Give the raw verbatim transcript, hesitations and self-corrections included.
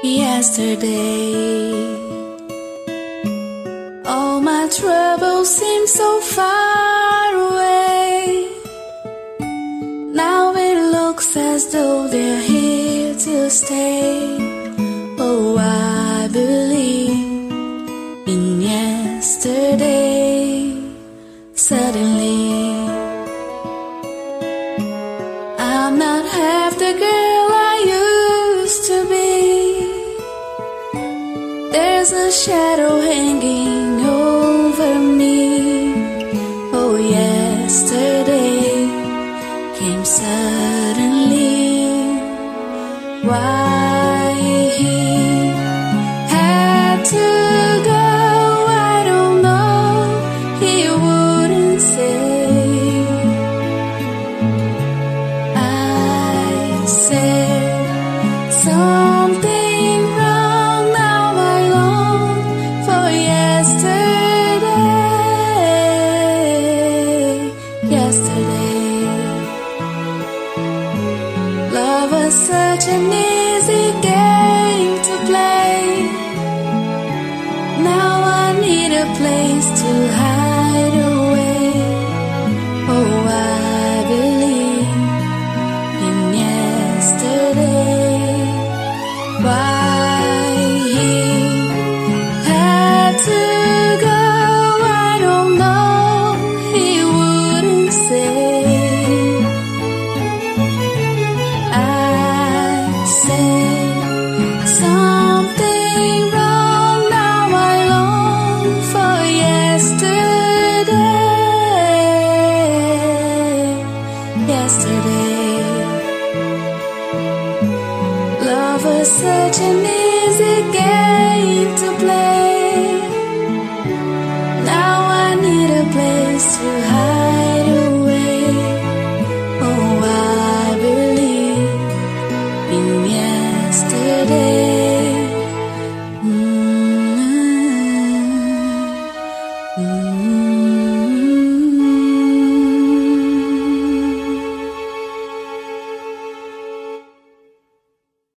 yesterday. All my troubles seem so far away. Now it looks as though they're here to stay. Oh, I believe in yesterday. Suddenly, I'm not half the girl I used to be. There's a shadow hanging over me. Oh, yesterday came suddenly. Why he had to go, I don't know. He wouldn't say. I said something wrong. Now I long for yesterday. Yesterday, love was such an easy game to play. Now I need a place to hide away. Oh, I believe in yesterday. Why he had to go, I don't know. He wouldn't say. I said something wrong. Now I long for yesterday. Yesterday, love was such an easy game to play. Now I need a place to hide away. Oh, I believe in yesterday. Mm-hmm. Mm-hmm.